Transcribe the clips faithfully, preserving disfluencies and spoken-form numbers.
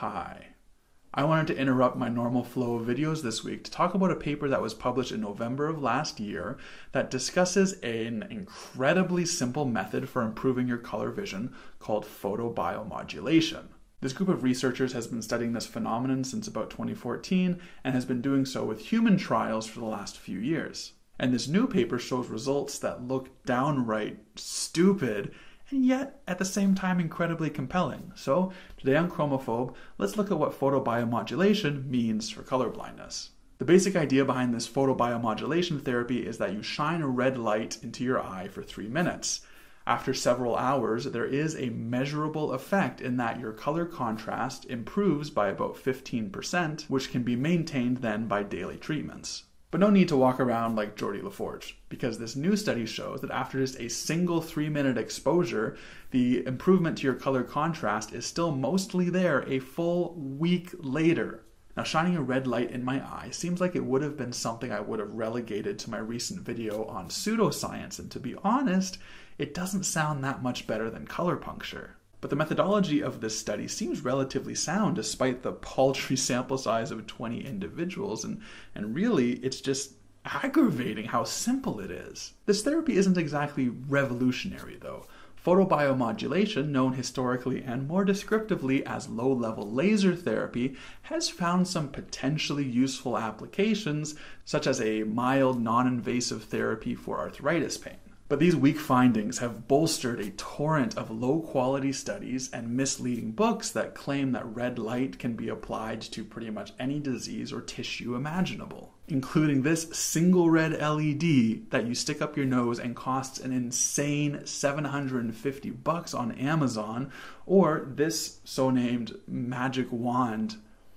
Hi. I wanted to interrupt my normal flow of videos this week to talk about a paper that was published in November of last year that discusses an incredibly simple method for improving your color vision called photobiomodulation. This group of researchers has been studying this phenomenon since about twenty fourteen and has been doing so with human trials for the last few years. And this new paper shows results that look downright stupid and yet at the same time incredibly compelling. So today on Chromophobe, let's look at what photobiomodulation means for color blindness. The basic idea behind this photobiomodulation therapy is that you shine a red light into your eye for three minutes. After several hours, there is a measurable effect in that your color contrast improves by about fifteen percent, which can be maintained then by daily treatments. But no need to walk around like Geordie LaForge, because this new study shows that after just a single three-minute exposure, the improvement to your color contrast is still mostly there a full week later. Now, shining a red light in my eye seems like it would have been something I would have relegated to my recent video on pseudoscience, and to be honest, it doesn't sound that much better than color puncture. But the methodology of this study seems relatively sound despite the paltry sample size of twenty individuals, and, and really it's just aggravating how simple it is. This therapy isn't exactly revolutionary though. Photobiomodulation, known historically and more descriptively as low-level laser therapy, has found some potentially useful applications, such as a mild non-invasive therapy for arthritis pain. But these weak findings have bolstered a torrent of low-quality studies and misleading books that claim that red light can be applied to pretty much any disease or tissue imaginable, including this single red L E D that you stick up your nose and costs an insane seven hundred fifty bucks on Amazon, or this so-named magic wand.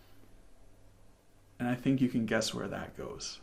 And I think you can guess where that goes.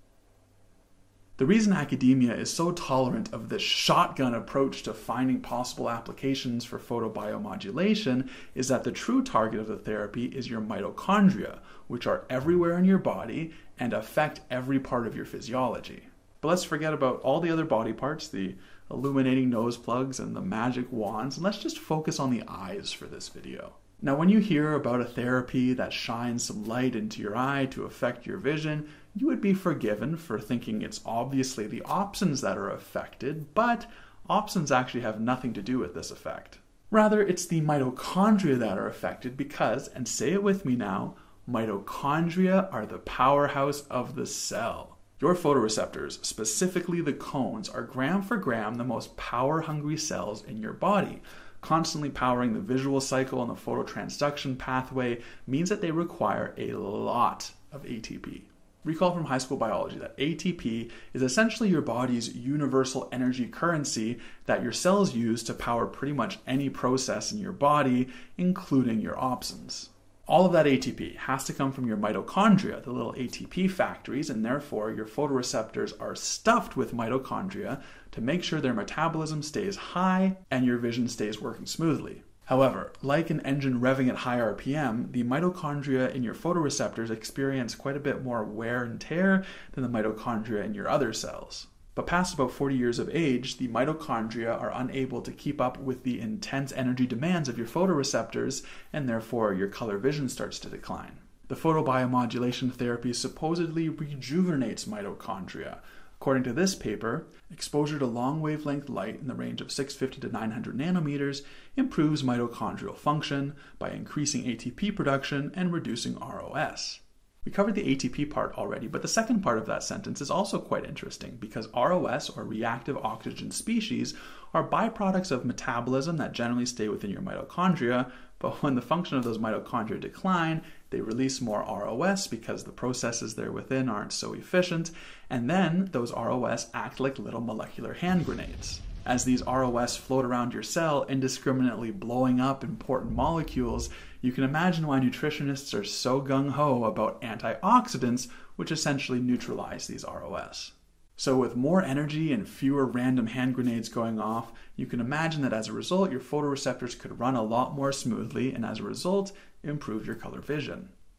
The reason academia is so tolerant of this shotgun approach to finding possible applications for photobiomodulation is that the true target of the therapy is your mitochondria, which are everywhere in your body and affect every part of your physiology. But let's forget about all the other body parts, the illuminating nose plugs and the magic wands, and let's just focus on the eyes for this video. Now, when you hear about a therapy that shines some light into your eye to affect your vision, you would be forgiven for thinking it's obviously the opsins that are affected, but opsins actually have nothing to do with this effect. Rather, it's the mitochondria that are affected because, and say it with me now, mitochondria are the powerhouse of the cell. Your photoreceptors, specifically the cones, are gram for gram the most power-hungry cells in your body. Constantly powering the visual cycle and the phototransduction pathway means that they require a lot of A T P. Recall from high school biology that A T P is essentially your body's universal energy currency that your cells use to power pretty much any process in your body, including your opsins. All of that A T P has to come from your mitochondria, the little A T P factories, and therefore your photoreceptors are stuffed with mitochondria to make sure their metabolism stays high and your vision stays working smoothly. However, like an engine revving at high R P M, the mitochondria in your photoreceptors experience quite a bit more wear and tear than the mitochondria in your other cells. But past about forty years of age, the mitochondria are unable to keep up with the intense energy demands of your photoreceptors, and therefore your color vision starts to decline. The photobiomodulation therapy supposedly rejuvenates mitochondria. According to this paper, exposure to long wavelength light in the range of six hundred fifty to nine hundred nanometers improves mitochondrial function by increasing A T P production and reducing R O S. We covered the A T P part already, but the second part of that sentence is also quite interesting because R O S, or reactive oxygen species, are byproducts of metabolism that generally stay within your mitochondria, but when the function of those mitochondria decline, they release more R O S because the processes there within aren't so efficient, and then those R O S act like little molecular hand grenades. As these R O S float around your cell, indiscriminately blowing up important molecules, you can imagine why nutritionists are so gung-ho about antioxidants, which essentially neutralize these R O S. So with more energy and fewer random hand grenades going off, you can imagine that as a result, your photoreceptors could run a lot more smoothly, and as a result, improve your color vision.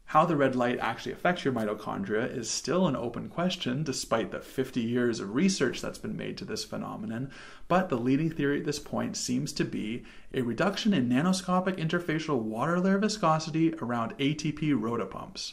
How the red light actually affects your mitochondria is still an open question, despite the fifty years of research that's been made to this phenomenon, but the leading theory at this point seems to be a reduction in nanoscopic interfacial water layer viscosity around A T P rotopumps.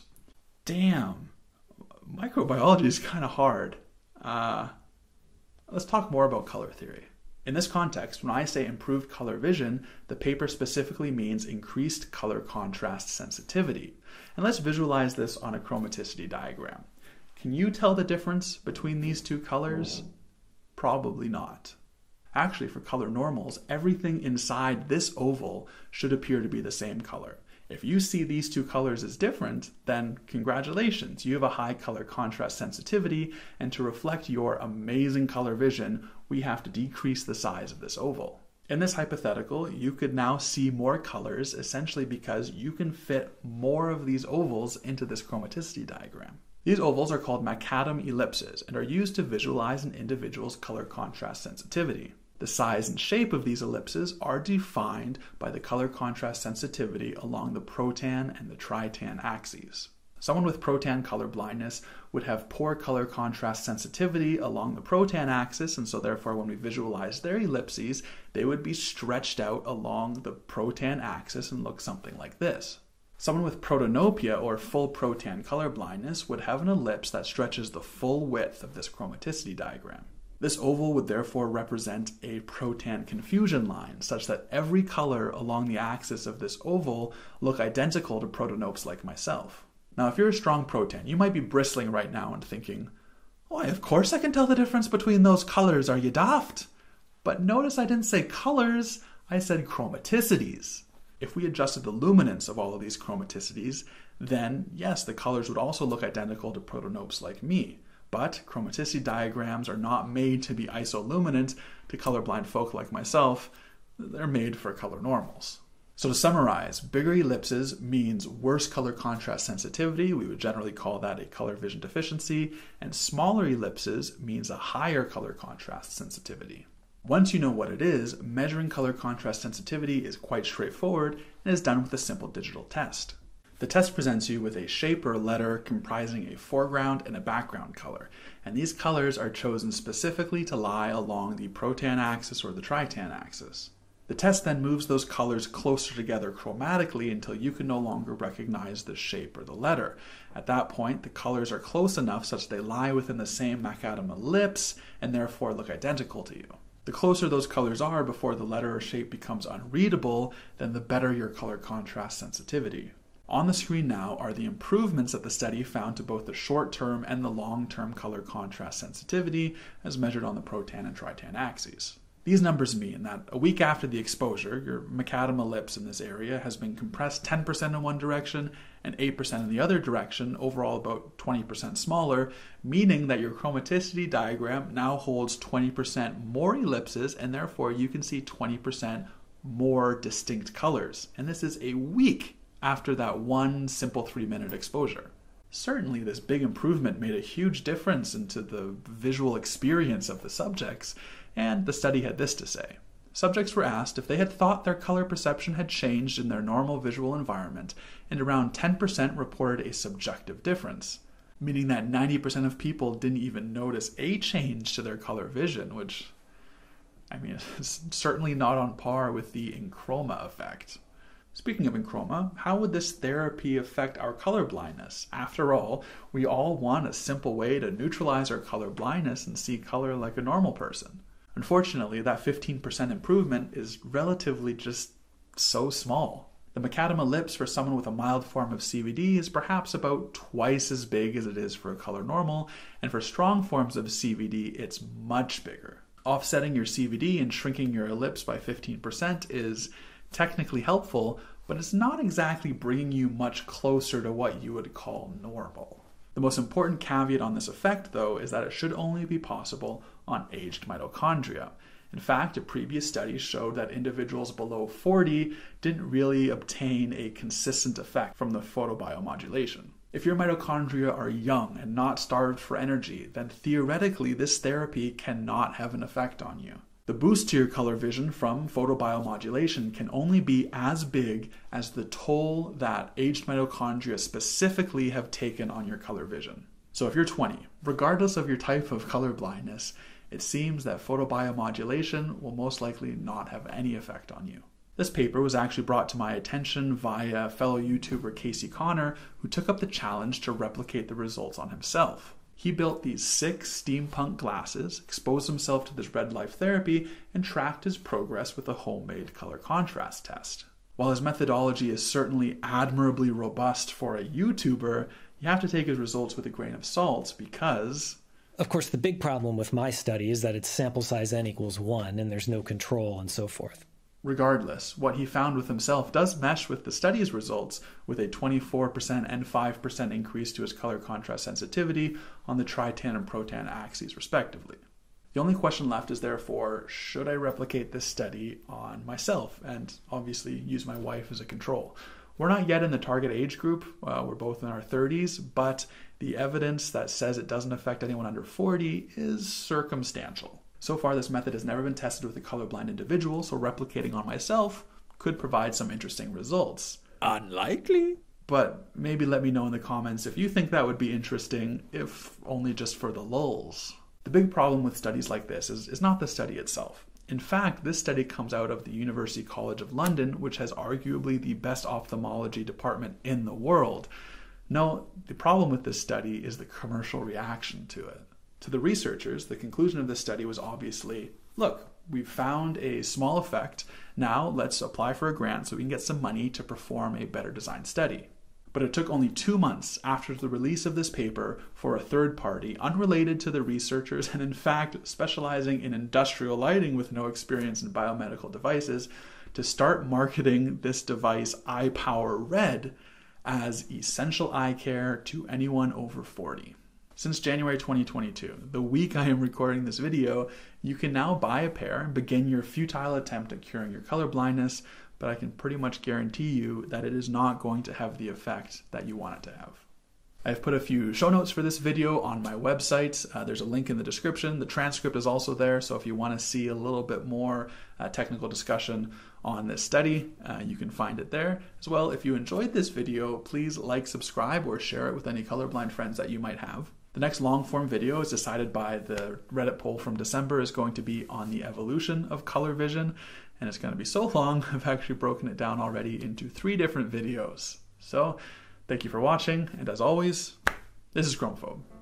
Damn, microbiology is kind of hard. Uh, let's talk more about color theory. In this context, when I say improved color vision, the paper specifically means increased color contrast sensitivity. And let's visualize this on a chromaticity diagram. Can you tell the difference between these two colors? Probably not. Actually, for color normals, everything inside this oval should appear to be the same color. If you see these two colors as different, then congratulations, you have a high color contrast sensitivity, and to reflect your amazing color vision, we have to decrease the size of this oval. In this hypothetical, you could now see more colors essentially because you can fit more of these ovals into this chromaticity diagram. These ovals are called macadam ellipses and are used to visualize an individual's color contrast sensitivity. The size and shape of these ellipses are defined by the color contrast sensitivity along the protan and the tritan axes. Someone with protan color blindness would have poor color contrast sensitivity along the protan axis, and so therefore when we visualize their ellipses, they would be stretched out along the protan axis and look something like this. Someone with protanopia or full protan color blindness would have an ellipse that stretches the full width of this chromaticity diagram. This oval would therefore represent a protan confusion line, such that every color along the axis of this oval look identical to protanopes like myself. Now, if you're a strong protan, you might be bristling right now and thinking, why, of course I can tell the difference between those colors, are you daft? But notice I didn't say colors, I said chromaticities. If we adjusted the luminance of all of these chromaticities, then yes, the colors would also look identical to protanopes like me. But chromaticity diagrams are not made to be isoluminant to colorblind folk like myself. They're made for color normals. So to summarize, bigger ellipses means worse color contrast sensitivity. We would generally call that a color vision deficiency. And smaller ellipses means a higher color contrast sensitivity. Once you know what it is, measuring color contrast sensitivity is quite straightforward and is done with a simple digital test. The test presents you with a shape or letter comprising a foreground and a background color, and these colors are chosen specifically to lie along the protan axis or the tritan axis. The test then moves those colors closer together chromatically until you can no longer recognize the shape or the letter. At that point, the colors are close enough such they lie within the same macadam ellipse and therefore look identical to you. The closer those colors are before the letter or shape becomes unreadable, then the better your color contrast sensitivity. On the screen now are the improvements that the study found to both the short-term and the long-term color contrast sensitivity as measured on the protan and tritan axes. These numbers mean that a week after the exposure, your macadam ellipse in this area has been compressed ten percent in one direction and eight percent in the other direction, overall about twenty percent smaller, meaning that your chromaticity diagram now holds twenty percent more ellipses and therefore you can see twenty percent more distinct colors. And this is a week after that one simple three-minute exposure. Certainly this big improvement made a huge difference into the visual experience of the subjects, and the study had this to say. Subjects were asked if they had thought their color perception had changed in their normal visual environment, and around ten percent reported a subjective difference, meaning that ninety percent of people didn't even notice a change to their color vision, which, I mean, is certainly not on par with the enchroma effect. Speaking of enchroma, how would this therapy affect our color blindness? After all, we all want a simple way to neutralize our color blindness and see color like a normal person. Unfortunately, that fifteen percent improvement is relatively just so small. The macadam ellipse for someone with a mild form of C V D is perhaps about twice as big as it is for a color normal, and for strong forms of C V D, it's much bigger. Offsetting your C V D and shrinking your ellipse by fifteen percent is technically helpful, but it's not exactly bringing you much closer to what you would call normal. The most important caveat on this effect, though, is that it should only be possible on aged mitochondria. In fact, a previous study showed that individuals below forty didn't really obtain a consistent effect from the photobiomodulation. If your mitochondria are young and not starved for energy, then theoretically this therapy cannot have an effect on you. The boost to your color vision from photobiomodulation can only be as big as the toll that aged mitochondria specifically have taken on your color vision. So if you're twenty, regardless of your type of color blindness, it seems that photobiomodulation will most likely not have any effect on you. This paper was actually brought to my attention via fellow YouTuber Casey Connor, who took up the challenge to replicate the results on himself. He built these six steampunk glasses, exposed himself to this red light therapy, and tracked his progress with a homemade color contrast test. While his methodology is certainly admirably robust for a YouTuber, you have to take his results with a grain of salt because... Of course, the big problem with my study is that it's sample size n equals one, and there's no control and so forth. Regardless, what he found with himself does mesh with the study's results, with a twenty-four percent and five percent increase to his color contrast sensitivity on the tritan and protan axes, respectively. The only question left is therefore, should I replicate this study on myself and obviously use my wife as a control? We're not yet in the target age group, uh, we're both in our thirties, but the evidence that says it doesn't affect anyone under forty is circumstantial. So far, this method has never been tested with a colorblind individual, so replicating on myself could provide some interesting results. Unlikely. But maybe let me know in the comments if you think that would be interesting, if only just for the lulz. The big problem with studies like this is, is not the study itself. In fact, this study comes out of the University College of London, which has arguably the best ophthalmology department in the world. No, the problem with this study is the commercial reaction to it. To the researchers, the conclusion of this study was obviously, look, we've found a small effect. Now let's apply for a grant so we can get some money to perform a better designed study. But it took only two months after the release of this paper for a third party, unrelated to the researchers and in fact specializing in industrial lighting with no experience in biomedical devices, to start marketing this device, EyePower Red, as essential eye care to anyone over forty. Since January twenty twenty-two, the week I am recording this video, you can now buy a pair and begin your futile attempt at curing your color blindness, but I can pretty much guarantee you that it is not going to have the effect that you want it to have. I've put a few show notes for this video on my website. Uh, there's a link in the description. The transcript is also there, so if you want to see a little bit more uh, technical discussion on this study, uh, you can find it there. As well, if you enjoyed this video, please like, subscribe, or share it with any colorblind friends that you might have. The next long-form video, as decided by the Reddit poll from December, is going to be on the evolution of color vision, and it's going to be so long, I've actually broken it down already into three different videos. So, thank you for watching, and as always, this is Chromophobe.